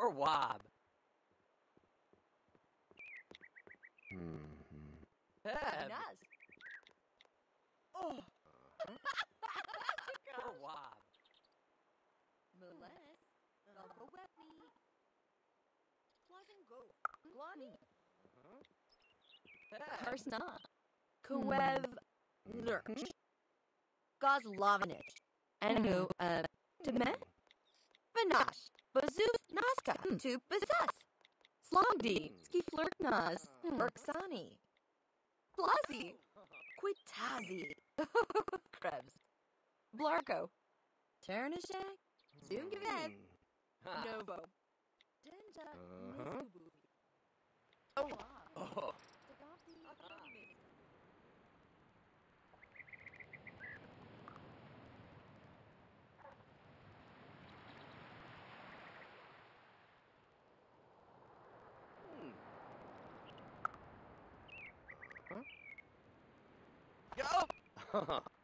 Or wob. Heb. Nas. Oh. Or wob. Molest. Webby. Wasn't go. Glani. Karsna. Kwev. Lurch. Gozlovinich. Anu. Demet. Banash. Bazoof Naska. Tu Bazas. Slogdi. Ski Flirknaz. Berksani. Blasi. Quitazi. Krebs. Blarko. Ternishek. Zungavet. Novo. Denja. Oh. Oh. Go!